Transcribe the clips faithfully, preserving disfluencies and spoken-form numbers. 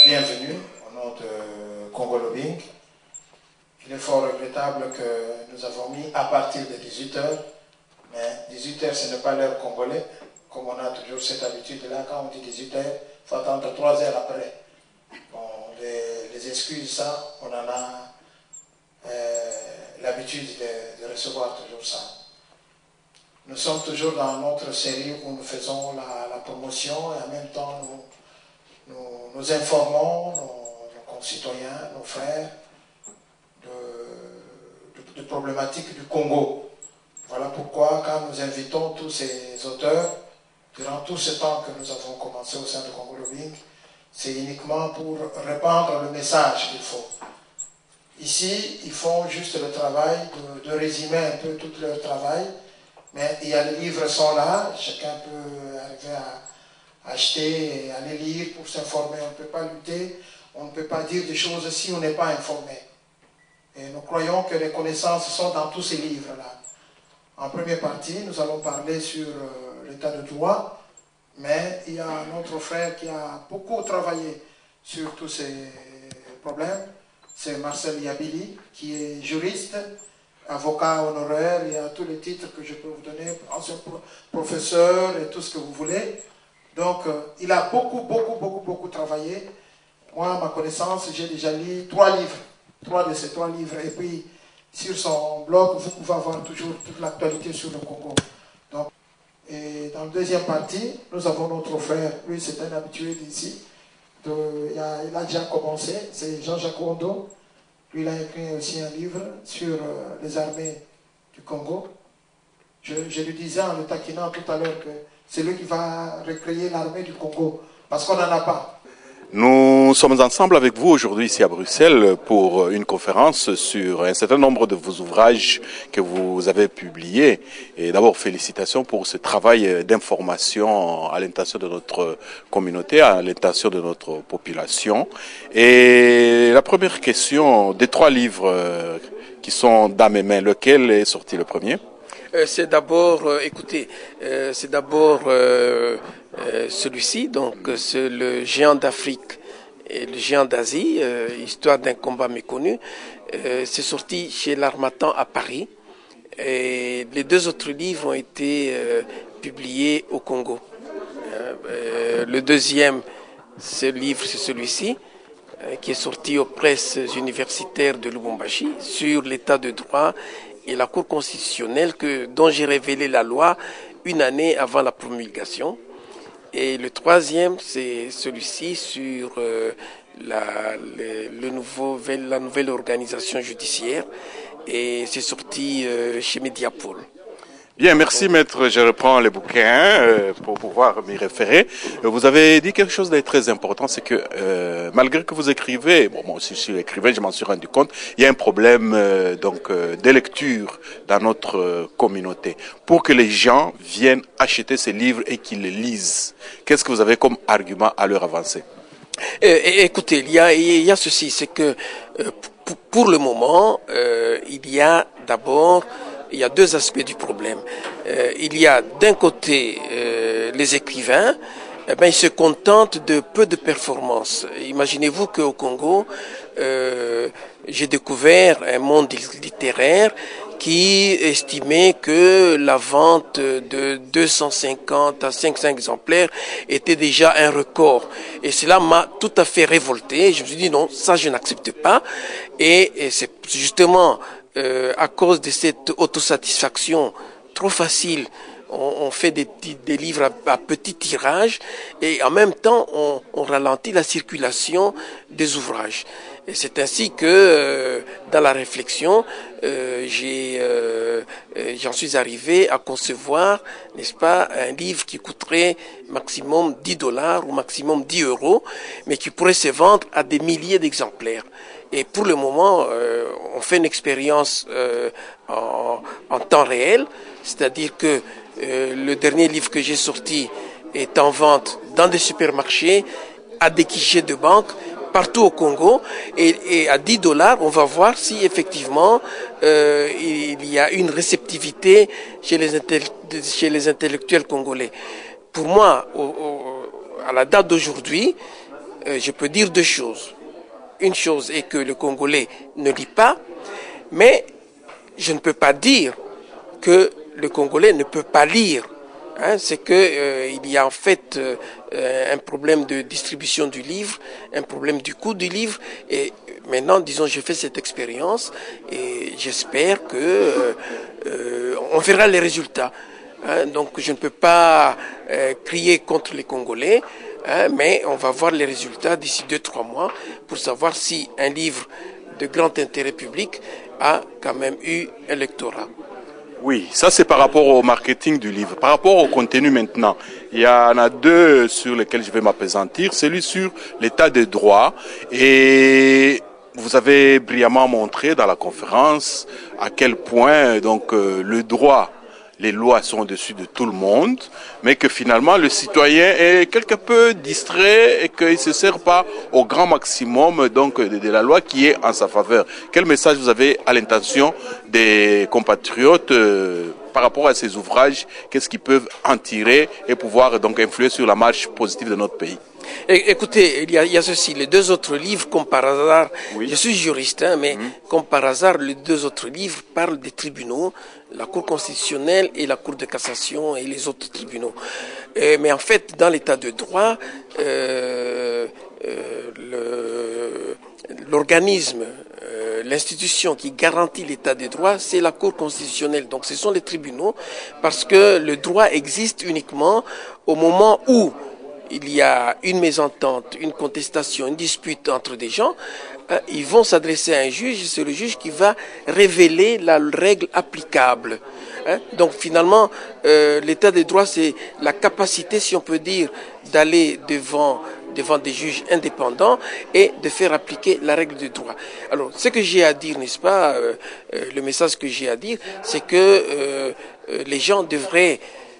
bienvenue au nom de Congo Lobbying. Il est fort regrettable que nous avons mis à partir de dix-huit heures, mais dix-huit heures ce n'est pas l'heure congolais, comme on a toujours cette habitude-là, quand on dit dix-huit heures, il faut attendre trois heures après. Bon, les, les excuses, ça, on en a euh, l'habitude de, de recevoir toujours ça. Nous sommes toujours dans notre série où nous faisons la, la promotion et en même temps nous, nous, nous informons nos, nos concitoyens, nos frères de, de, de problématiques du Congo. Voilà pourquoi quand nous invitons tous ces auteurs, durant tout ce temps que nous avons commencé au sein de Congo Lobbying, c'est uniquement pour répandre le message qu'il faut. Ici, ils font juste le travail de, de résumer un peu tout leur travail, mais il y a les livres sont là, chacun peut arriver à acheter et à les lire pour s'informer. On ne peut pas lutter, on ne peut pas dire des choses si on n'est pas informé. Et nous croyons que les connaissances sont dans tous ces livres-là. En première partie, nous allons parler sur euh, l'état de droit, mais il y a un autre frère qui a beaucoup travaillé sur tous ces problèmes. C'est Marcel Yabili, qui est juriste, avocat honoraire, il y a tous les titres que je peux vous donner, ancien professeur et tout ce que vous voulez. Donc, euh, il a beaucoup, beaucoup, beaucoup, beaucoup travaillé. Moi, à ma connaissance, j'ai déjà lu trois livres, trois de ces trois livres. Et puis, sur son blog, vous pouvez avoir toujours toute l'actualité sur le Congo. Donc, et dans la deuxième partie, nous avons notre frère, lui c'est un habitué d'ici, il, il a déjà commencé, c'est Jean-Jacques Wondo. Lui, il a écrit aussi un livre sur euh, les armées du Congo. Je, je lui disais en le taquinant tout à l'heure que c'est lui qui va recréer l'armée du Congo, parce qu'on n'en a pas. Nous sommes ensemble avec vous aujourd'hui ici à Bruxelles pour une conférence sur un certain nombre de vos ouvrages que vous avez publiés. Et d'abord, félicitations pour ce travail d'information à l'intention de notre communauté, à l'intention de notre population. Et la première question, des trois livres qui sont dans mes mains, lequel est sorti le premier ? Euh, c'est d'abord, euh, écoutez, euh, c'est d'abord euh, euh, celui-ci, donc c'est le géant d'Afrique et le géant d'Asie, euh, histoire d'un combat méconnu. Euh, c'est sorti chez l'Harmattan à Paris. Et les deux autres livres ont été euh, publiés au Congo. Euh, euh, le deuxième, ce livre, c'est celui-ci, euh, qui est sorti aux presses universitaires de Lubumbashi sur l'état de droit et la Cour constitutionnelle que, dont j'ai révélé la loi une année avant la promulgation. Et le troisième, c'est celui-ci sur euh, la, le, le nouveau, la nouvelle organisation judiciaire. Et c'est sorti euh, chez Mediapol. Bien, merci maître. Je reprends les bouquins euh, pour pouvoir m'y référer. Vous avez dit quelque chose de très important, c'est que euh, malgré que vous écrivez, bon moi aussi je suis écrivain, je m'en suis rendu compte, il y a un problème euh, donc euh, de lecture dans notre euh, communauté. Pour que les gens viennent acheter ces livres et qu'ils les lisent, qu'est-ce que vous avez comme argument à leur avancer? euh, Écoutez, il y a, il y a ceci, c'est que euh, pour, pour le moment, euh, il y a d'abord il y a deux aspects du problème. Euh, il y a d'un côté euh, les écrivains, eh ben, ils se contentent de peu de performances. Imaginez-vous qu'au Congo, euh, j'ai découvert un monde littéraire qui estimait que la vente de deux cent cinquante à cinq cents exemplaires était déjà un record. Et cela m'a tout à fait révolté. Je me suis dit non, ça je n'accepte pas. Et, et c'est justement Euh, à cause de cette autosatisfaction trop facile, on, on fait des, des livres à, à petit tirage et en même temps on, on ralentit la circulation des ouvrages. Et c'est ainsi que euh, dans la réflexion, euh, j'ai, euh, j'en suis arrivé à concevoir, n'est-ce pas, un livre qui coûterait maximum dix dollars ou maximum dix euros, mais qui pourrait se vendre à des milliers d'exemplaires. Et pour le moment, euh, on fait une expérience euh, en, en temps réel, c'est-à-dire que euh, le dernier livre que j'ai sorti est en vente dans des supermarchés, à des guichets de banque, partout au Congo, et, et à dix dollars, on va voir si effectivement euh, il y a une réceptivité chez les, chez les intellectuels congolais. Pour moi, au, au, à la date d'aujourd'hui, euh, je peux dire deux choses. Une chose est que le Congolais ne lit pas, mais je ne peux pas dire que le Congolais ne peut pas lire. Hein, c'est que euh, il y a en fait euh, un problème de distribution du livre, un problème du coût du livre. Et maintenant, disons, j'ai fait cette expérience et j'espère que euh, euh, on verra les résultats. Hein, donc, je ne peux pas euh, crier contre les Congolais, hein, mais on va voir les résultats d'ici deux, trois mois pour savoir si un livre de grand intérêt public a quand même eu un lectorat. Oui, ça c'est par rapport au marketing du livre. Par rapport au contenu maintenant, il y en a deux sur lesquels je vais m'appesantir. Celui sur l'état des droits. Et vous avez brillamment montré dans la conférence à quel point donc euh, le droit, les lois sont au-dessus de tout le monde, mais que finalement le citoyen est quelque peu distrait et qu'il ne se sert pas au grand maximum donc, de, de la loi qui est en sa faveur. Quel message vous avez à l'intention des compatriotes euh, par rapport à ces ouvrages? Qu'est-ce qu'ils peuvent en tirer et pouvoir donc influer sur la marche positive de notre pays? Écoutez, il y, a, il y a ceci, les deux autres livres, comme par hasard, oui. Je suis juriste, hein, mais mmh. comme par hasard, les deux autres livres parlent des tribunaux, la Cour constitutionnelle et la Cour de cassation et les autres tribunaux. Euh, mais en fait, dans l'état de droit, euh, euh, l'organisme, euh, l'institution qui garantit l'état de droit, c'est la Cour constitutionnelle. Donc ce sont les tribunaux, parce que le droit existe uniquement au moment où il y a une mésentente, une contestation, une dispute entre des gens, euh, ils vont s'adresser à un juge, c'est le juge qui va révéler la règle applicable. Hein. Donc finalement, euh, l'état des droits, c'est la capacité, si on peut dire, d'aller devant, devant des juges indépendants et de faire appliquer la règle du droit. Alors, ce que j'ai à dire, n'est-ce pas, euh, euh, le message que j'ai à dire, c'est que euh, euh, les gens devraient,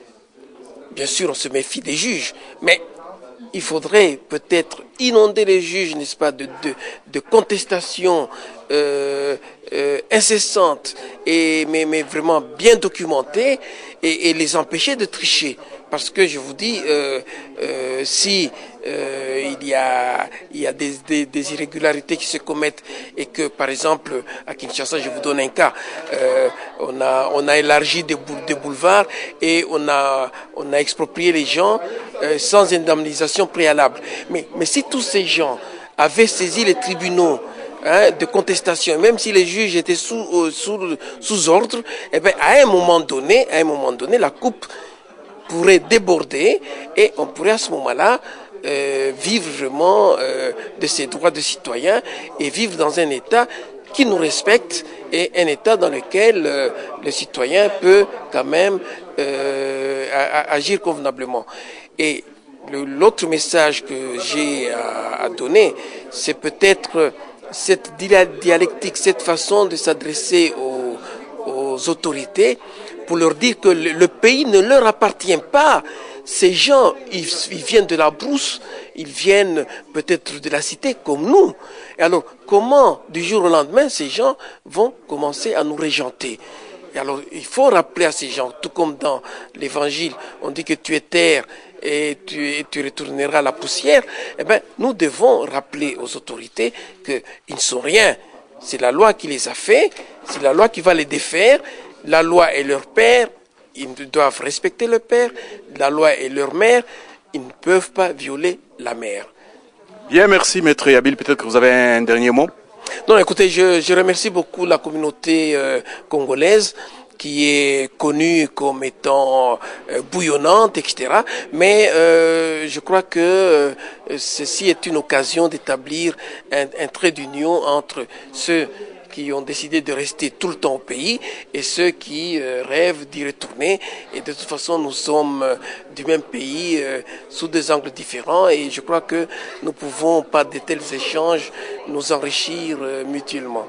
bien sûr, on se méfie des juges, mais il faudrait peut-être inonder les juges, n'est-ce pas, de, de, de contestations euh, euh, incessantes, et, mais, mais vraiment bien documentées, et, et les empêcher de tricher. Parce que je vous dis, euh, euh, si euh, il y a, il y a des, des, des irrégularités qui se commettent et que, par exemple, à Kinshasa, je vous donne un cas, euh, on a, on a élargi des, bou des boulevards et on a, on a exproprié les gens euh, sans indemnisation préalable. Mais, mais si tous ces gens avaient saisi les tribunaux hein, de contestation, même si les juges étaient sous, euh, sous, sous ordre, eh ben, à un moment donné, à un moment donné, la coupe pourrait déborder et on pourrait à ce moment-là euh, vivre vraiment euh, de ses droits de citoyen et vivre dans un État qui nous respecte et un État dans lequel euh, le citoyen peut quand même euh, a, a, agir convenablement. Et l'autre message que j'ai à, à donner, c'est peut-être cette dialectique, cette façon de s'adresser aux, aux autorités pour leur dire que le, le pays ne leur appartient pas. Ces gens, ils, ils viennent de la brousse, ils viennent peut-être de la cité comme nous. Et alors, comment, du jour au lendemain, ces gens vont commencer à nous régenter? Et alors, il faut rappeler à ces gens, tout comme dans l'Évangile, on dit que tu es terre et tu, et tu retourneras à la poussière. Eh bien, nous devons rappeler aux autorités qu'ils ne sont rien. C'est la loi qui les a fait, c'est la loi qui va les défaire. La loi est leur père, ils doivent respecter le père. La loi est leur mère, ils ne peuvent pas violer la mère. Bien, merci Maître Yabil. Peut-être que vous avez un dernier mot? Non, écoutez, je, je remercie beaucoup la communauté euh, congolaise qui est connue comme étant euh, bouillonnante, et cetera. Mais euh, je crois que euh, ceci est une occasion d'établir un, un trait d'union entre ceux qui ont décidé de rester tout le temps au pays et ceux qui euh, rêvent d'y retourner. Et de toute façon, nous sommes euh, du même pays euh, sous des angles différents et je crois que nous pouvons, par de tels échanges, nous enrichir euh, mutuellement.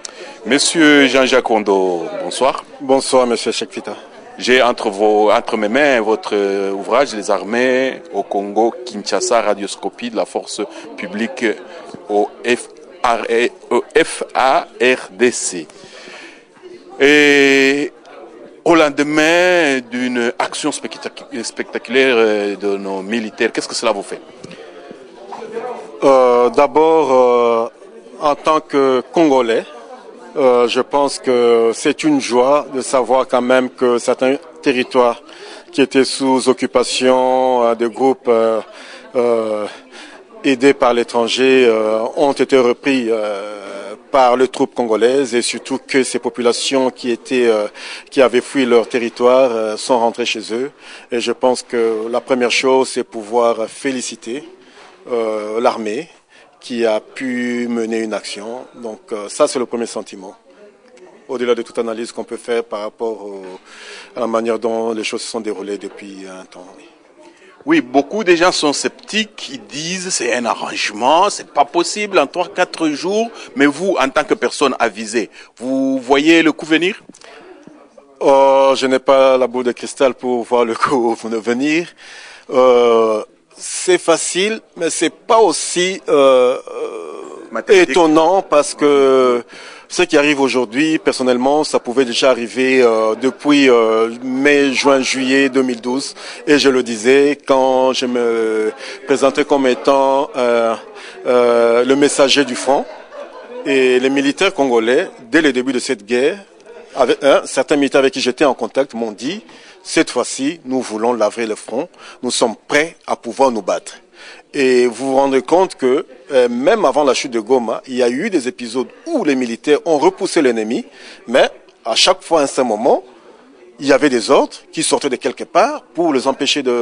Monsieur Jean-Jacques Ondo, bonsoir. Bonsoir, monsieur Chekfita. J'ai entre, vos, entre mes mains votre ouvrage « Les armées au Congo, Kinshasa, radioscopie de la force publique au F F A R D C. Et au lendemain d'une action spectaculaire de nos militaires, qu'est-ce que cela vous fait? euh, D'abord, euh, en tant que Congolais, euh, je pense que c'est une joie de savoir quand même que certains territoires qui étaient sous occupation euh, de groupes euh, euh, aidés par l'étranger euh, ont été repris euh, par les troupes congolaises et surtout que ces populations qui étaient euh, qui avaient fui leur territoire euh, sont rentrées chez eux. Et je pense que la première chose, c'est pouvoir féliciter euh, l'armée qui a pu mener une action. Donc euh, ça, c'est le premier sentiment. Au-delà de toute analyse qu'on peut faire par rapport au, à la manière dont les choses se sont déroulées depuis un temps. Oui. Oui, beaucoup de gens sont sceptiques, ils disent c'est un arrangement, c'est pas possible en trois quatre jours, mais vous, en tant que personne avisée, vous voyez le coup venir? Oh, je n'ai pas la boule de cristal pour voir le coup venir. Euh, c'est facile, mais c'est pas aussi euh, étonnant parce que ce qui arrive aujourd'hui, personnellement, ça pouvait déjà arriver euh, depuis euh, mai, juin, juillet deux mille douze. Et je le disais, quand je me présentais comme étant euh, euh, le messager du front, et les militaires congolais, dès le début de cette guerre, avec, hein, certains militaires avec qui j'étais en contact m'ont dit, cette fois-ci, nous voulons laver le front, nous sommes prêts à pouvoir nous battre. Et vous vous rendez compte que euh, même avant la chute de Goma, il y a eu des épisodes où les militaires ont repoussé l'ennemi, mais à chaque fois, à un certain moment, il y avait des ordres qui sortaient de quelque part pour les empêcher de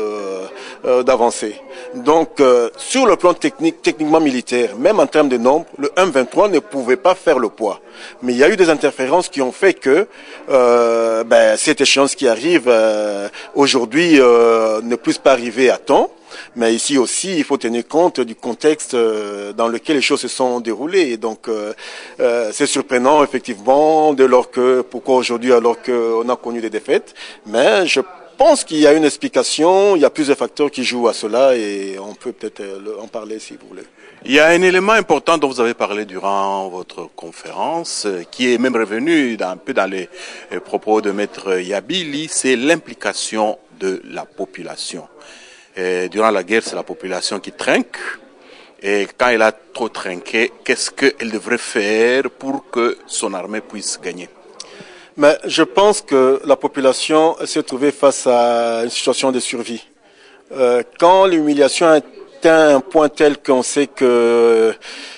euh, d'avancer. Donc, euh, sur le plan technique, techniquement militaire, même en termes de nombre, le M vingt-trois ne pouvait pas faire le poids. Mais il y a eu des interférences qui ont fait que euh, ben, cette échéance qui arrive euh, aujourd'hui euh, ne puisse pas arriver à temps. Mais ici aussi, il faut tenir compte du contexte euh, dans lequel les choses se sont déroulées. Et donc, euh, euh, c'est surprenant, effectivement, dès lors que, pourquoi aujourd'hui, alors qu'on a connu des défaites. Mais je pense qu'il y a une explication, il y a plusieurs facteurs qui jouent à cela et on peut peut-être en parler si vous voulez. Il y a un élément important dont vous avez parlé durant votre conférence, qui est même revenu dans, un peu dans les propos de Maître Yabili, c'est l'implication de la population. Et durant la guerre, c'est la population qui trinque. Et quand elle a trop trinqué, qu'est-ce qu'elle devrait faire pour que son armée puisse gagner? Mais je pense que la population s'est trouvée face à une situation de survie. Euh, quand l'humiliation atteint un point tel qu'on sait que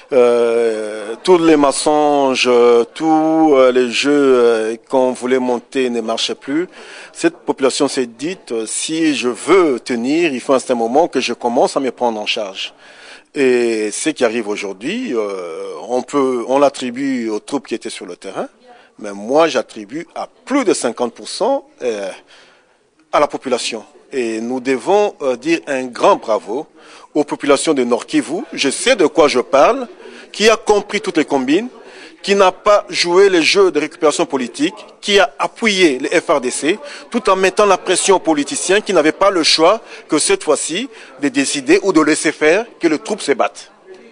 euh, tous les mensonges, tous les jeux qu'on voulait monter ne marchaient plus, cette population s'est dite, si je veux tenir, il faut à un certain moment que je commence à me prendre en charge. Et ce qui arrive aujourd'hui, euh, on peut, on l'attribue aux troupes qui étaient sur le terrain, mais moi j'attribue à plus de cinquante pour cent euh, à la population. Et nous devons euh, dire un grand bravo aux populations de Nord Kivu. Je sais de quoi je parle, qui a compris toutes les combines, qui n'a pas joué les jeux de récupération politique, qui a appuyé les F R D C, tout en mettant la pression aux politiciens qui n'avaient pas le choix que cette fois-ci de décider ou de laisser faire que les troupes se battent.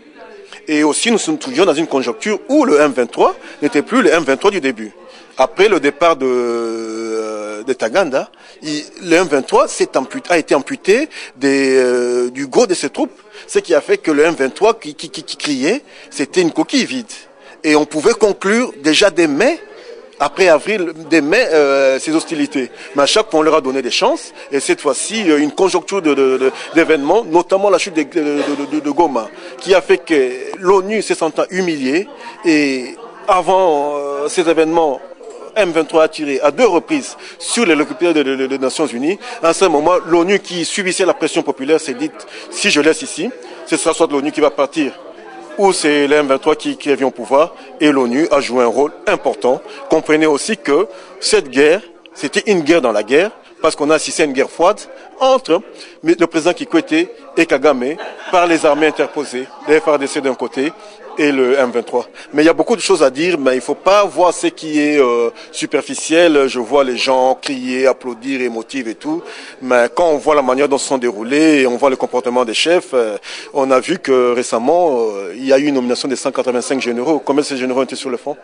Et aussi, nous sommes toujours dans une conjoncture où le M vingt-trois n'était plus le M vingt-trois du début. Après le départ de, euh, de Taganda, il, le M vingt-trois s'est amputé, a été amputé des, euh, du gros de ses troupes. Ce qui a fait que le M vingt-trois qui, qui, qui, qui criait, c'était une coquille vide. Et on pouvait conclure déjà dès mai, après avril, dès mai, euh, ces hostilités. Mais à chaque fois, on leur a donné des chances. Et cette fois-ci, une conjoncture de, de, de, d'événements, notamment la chute de, de, de, de, de Goma, qui a fait que l'ONU s'est sentie humiliée. Et avant euh, ces événements, M vingt-trois a tiré à deux reprises sur les récupérés des Nations Unies. À ce moment, l'ONU qui subissait la pression populaire s'est dit, si je laisse ici, ce sera soit l'ONU qui va partir, ou c'est le M vingt-trois qui, qui revient au pouvoir, et l'ONU a joué un rôle important. Comprenez aussi que cette guerre, c'était une guerre dans la guerre, parce qu'on a assisté à une guerre froide entre le président Kikwete et Kagame par les armées interposées, les F R D C d'un côté et le M vingt-trois. Mais il y a beaucoup de choses à dire, mais il ne faut pas voir ce qui est euh, superficiel. Je vois les gens crier, applaudir, émotifs et tout. Mais quand on voit la manière dont se sont déroulés et on voit le comportement des chefs, euh, on a vu que récemment, euh, il y a eu une nomination de cent quatre-vingt-cinq généraux. Combien de ces généraux étaient sur le front?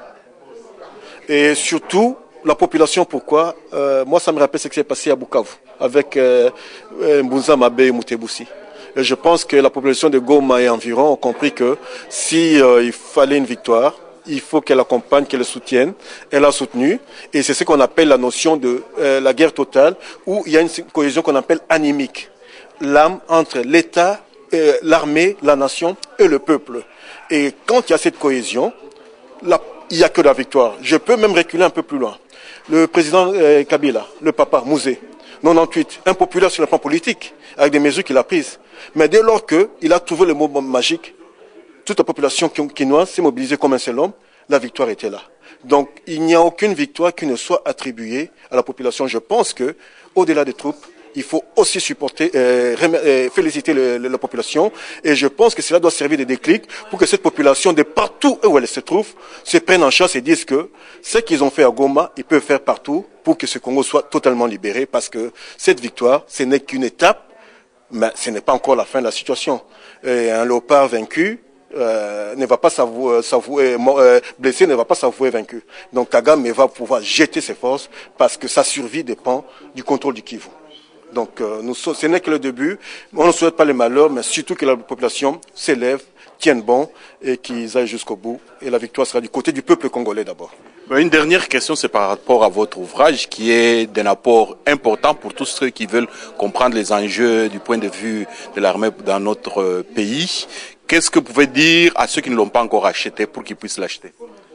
Et surtout, la population, pourquoi euh, moi, ça me rappelle ce qui s'est passé à Bukavu avec euh, Mbunza Mabe et Mutebousi. Et je pense que la population de Goma et environ ont compris que si euh, il fallait une victoire, il faut qu'elle accompagne, qu'elle soutienne. Elle a soutenu. Et c'est ce qu'on appelle la notion de euh, la guerre totale, où il y a une cohésion qu'on appelle anémique. L'âme entre l'État, euh, l'armée, la nation et le peuple. Et quand il y a cette cohésion, la, il n'y a que la victoire. Je peux même reculer un peu plus loin. Le président euh, Kabila, le papa Mouzé, quatre-vingt-dix-huit, impopulaire sur le plan politique, avec des mesures qu'il a prises. Mais dès lors qu'il a trouvé le mot magique, toute la population quinoise s'est mobilisée comme un seul homme, la victoire était là. Donc il n'y a aucune victoire qui ne soit attribuée à la population. Je pense que, au-delà des troupes, il faut aussi supporter, euh, euh, féliciter le, le, la population. Et je pense que cela doit servir de déclic pour que cette population, de partout où elle se trouve, se prenne en chasse et dise que ce qu'ils ont fait à Goma, ils peuvent faire partout pour que ce Congo soit totalement libéré. Parce que cette victoire, ce n'est qu'une étape, mais ce n'est pas encore la fin de la situation. Et un léopard vaincu euh, ne va pas s'avouer, s'avouer euh, blessé, ne va pas s'avouer vaincu. Donc Kagame va pouvoir jeter ses forces parce que sa survie dépend du contrôle du Kivu. Donc euh, nous, ce n'est que le début. On ne souhaite pas le malheur, mais surtout que la population s'élève, tienne bon et qu'ils aillent jusqu'au bout. Et la victoire sera du côté du peuple congolais d'abord. Une dernière question, c'est par rapport à votre ouvrage qui est d'un apport important pour tous ceux qui veulent comprendre les enjeux du point de vue de l'armée dans notre pays. Qu'est-ce que vous pouvez dire à ceux qui ne l'ont pas encore acheté pour qu'ils puissent l'acheter?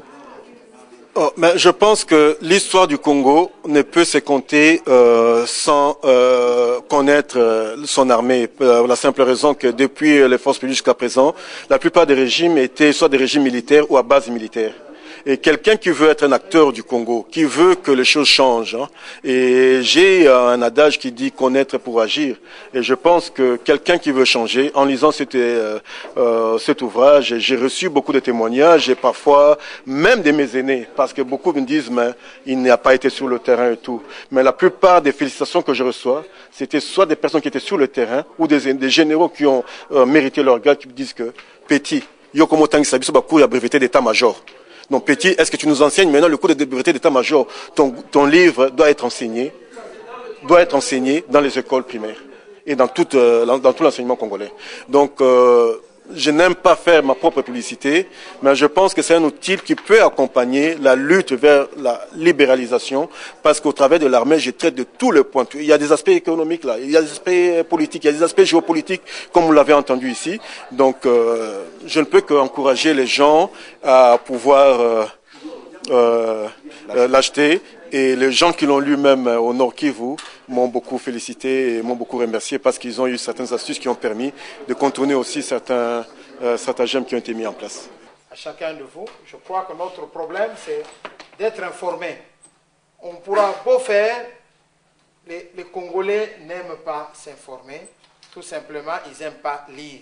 Oh, mais je pense que l'histoire du Congo ne peut se compter euh, sans euh, connaître euh, son armée. Euh, pour la simple raison que depuis les forces publiques jusqu'à présent, la plupart des régimes étaient soit des régimes militaires ou à base militaire. Et quelqu'un qui veut être un acteur du Congo, qui veut que les choses changent, hein, et j'ai un adage qui dit connaître pour agir. Et je pense que quelqu'un qui veut changer, en lisant cet, euh, euh, cet ouvrage, j'ai reçu beaucoup de témoignages et parfois même de mes aînés, parce que beaucoup me disent mais il n'a pas été sur le terrain et tout. Mais la plupart des félicitations que je reçois, c'était soit des personnes qui étaient sur le terrain ou des, des généraux qui ont euh, mérité leur grade, qui me disent que petit, Yokomo Tangi Sabiso Bakou a breveté d'état-major. Donc petit, est-ce que tu nous enseignes maintenant le cours de breveté d'état-major? Ton, ton livre doit être enseigné, doit être enseigné dans les écoles primaires et dans tout, euh, dans tout l'enseignement congolais. Donc euh, je n'aime pas faire ma propre publicité, mais je pense que c'est un outil qui peut accompagner la lutte vers la libéralisation, parce qu'au travers de l'armée, je traite de tous les points. Il y a des aspects économiques là, il y a des aspects politiques, il y a des aspects géopolitiques, comme vous l'avez entendu ici. Donc euh, je ne peux qu'encourager les gens à pouvoir euh, euh, euh, l'acheter. Et les gens qui l'ont lu même au Nord Kivu m'ont beaucoup félicité et m'ont beaucoup remercié parce qu'ils ont eu certaines astuces qui ont permis de contourner aussi certains euh, stratagèmes qui ont été mis en place. À chacun de vous, je crois que notre problème, c'est d'être informé. On pourra beau faire, les, les Congolais n'aiment pas s'informer, tout simplement, ils n'aiment pas lire.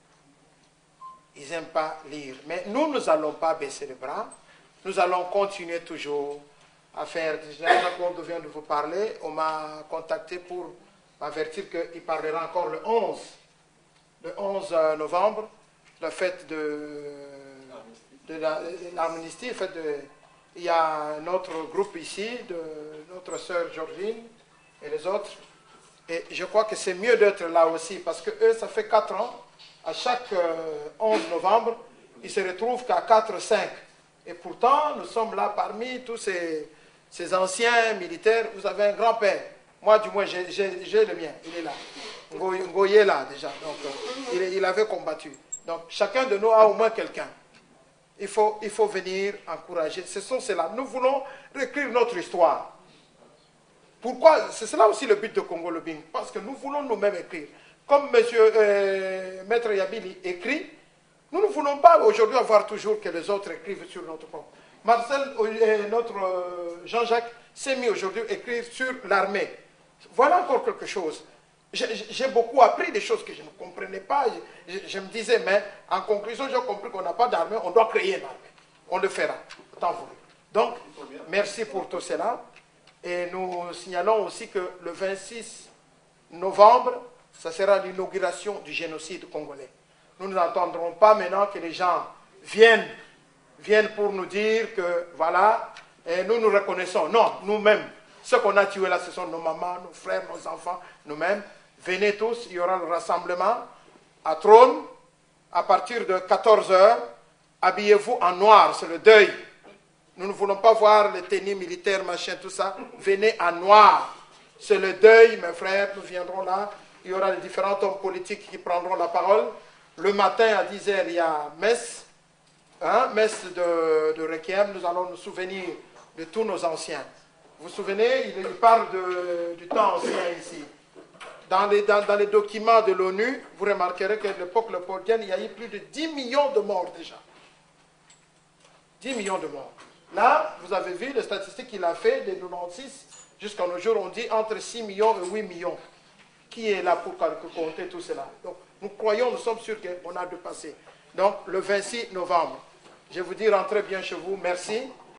Ils n'aiment pas lire. Mais nous, nous n'allons pas baisser les bras, nous allons continuer toujours à faire. Jean-Jacques vient de vous parler, on m'a contacté pour m'avertir qu'il parlera encore le onze, le onze novembre, la fête de, de l'amnistie. Il y a notre groupe ici, de notre sœur Georgine et les autres. Et je crois que c'est mieux d'être là aussi, parce que eux, ça fait quatre ans, à chaque onze novembre, ils se retrouvent qu'à quatre cinq. Et pourtant, nous sommes là parmi tous ces... Ces anciens militaires, vous avez un grand-père. Moi, du moins, j'ai le mien. Il est là. Ngoye est là, déjà. Donc, euh, il, il avait combattu. Donc, chacun de nous a au moins quelqu'un. Il faut, il faut venir encourager. Ce sont ceux-là. Nous voulons réécrire notre histoire. Pourquoi? C'est cela aussi le but de Congo Lobbying. Parce que nous voulons nous-mêmes écrire. Comme M. Euh, Maître Yabili écrit, nous ne voulons pas aujourd'hui avoir toujours que les autres écrivent sur notre propre. Marcel, notre Jean-Jacques, s'est mis aujourd'hui à écrire sur l'armée. Voilà encore quelque chose. J'ai beaucoup appris des choses que je ne comprenais pas. Je, je, je me disais, mais en conclusion, j'ai compris qu'on n'a pas d'armée, on doit créer une armée. On le fera, tant voulu. Donc, merci pour tout cela. Et nous signalons aussi que le vingt-six novembre, ça sera l'inauguration du génocide congolais. Nous n'entendrons pas maintenant que les gens viennent viennent pour nous dire que, voilà, et nous nous reconnaissons. Non, nous-mêmes, ceux qu'on a tués là, ce sont nos mamans, nos frères, nos enfants, nous-mêmes. Venez tous, il y aura le rassemblement à Trône, à partir de quatorze heures, habillez-vous en noir, c'est le deuil. Nous ne voulons pas voir les tenues militaires, machin, tout ça. Venez en noir. C'est le deuil, mes frères, nous viendrons là. Il y aura les différents hommes politiques qui prendront la parole. Le matin, à dix heures, il y a messe, hein, messe de, de Requiem. Nous allons nous souvenir de tous nos anciens. Vous vous souvenez, il, il parle de, du temps ancien ici. Dans les, dans, dans les documents de l'ONU, vous remarquerez qu'à l'époque léopoldienne, il y a eu plus de dix millions de morts déjà. dix millions de morts. Là, vous avez vu les statistiques qu'il a fait, de quatre-vingt-seize jusqu'à nos jours, on dit entre six millions et huit millions. Qui est là pour compter tout cela? Donc, nous croyons, nous sommes sûrs qu'on a dépassé. Donc, le vingt-six novembre, je vous dis, rentrez bien chez vous. Merci.